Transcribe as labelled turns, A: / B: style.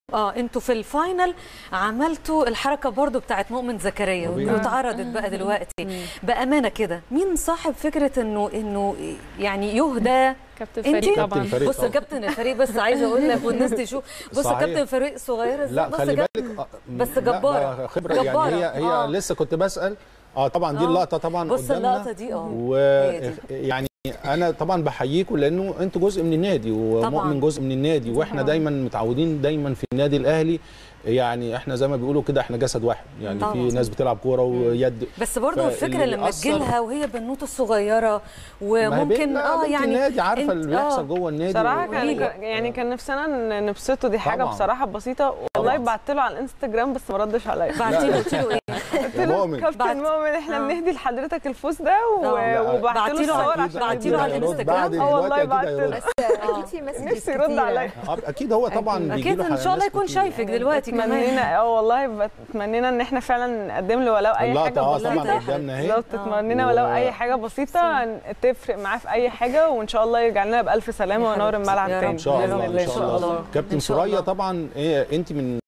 A: انتوا في الفاينل عملتوا الحركه برضو بتاعت مؤمن زكريا واتعرضت بقى دلوقتي. بامانه كده مين صاحب فكره انه يعني يهدى
B: كابتن فريق طبعا؟
A: بص كابتن الفريق، بس عايزه اقول لك والناس تشوف، بص كابتن فريق صغيره ازاي،
C: لا خلي بالك
A: بس جباره
C: خبره يعني هي لسه كنت بسال طبعا دي اللقطه طبعا
A: بص اللقطه دي
C: ويعني انا طبعا بحييكم لانه انتوا جزء من النادي ومؤمن جزء من النادي، واحنا دايما متعودين دايما في النادي الاهلي يعني احنا زي ما بيقولوا كده احنا جسد واحد يعني في ناس بتلعب كوره ويد،
A: بس برضه الفكره لما تجيلها وهي بنوته الصغيره وممكن
C: يعني النادي عارفه اللي بيحصل جوه النادي
B: بصراحه كان نفسنا نبسطه، دي حاجه بصراحه بسيطه والله. بعت له على الانستجرام بس ما ردش عليا.
A: بعتي له قلت له ايه؟
B: كابتن مؤمن احنا بنهدي لحضرتك الفوز ده وبعت له الصور عشان
A: بعتي له على الانستجرام.
B: والله بعت له
D: بس اكيد في مسج
B: نفسي يرد عليا.
C: اكيد هو طبعا بيجي له
A: اكيد ان شاء الله يكون شايفك دلوقتي كمان.
B: والله بتمنينا ان احنا فعلا نقدم له ولو اي حاجه بسيطه. بالظبط تتمنينا ولو اي حاجه بسيطه تفرق معاه في اي حاجه، وان شاء الله يرجع لنا بالف سلامه ونور الملعب تاني
C: ان شاء الله. كابتن ثريا طبعا انت من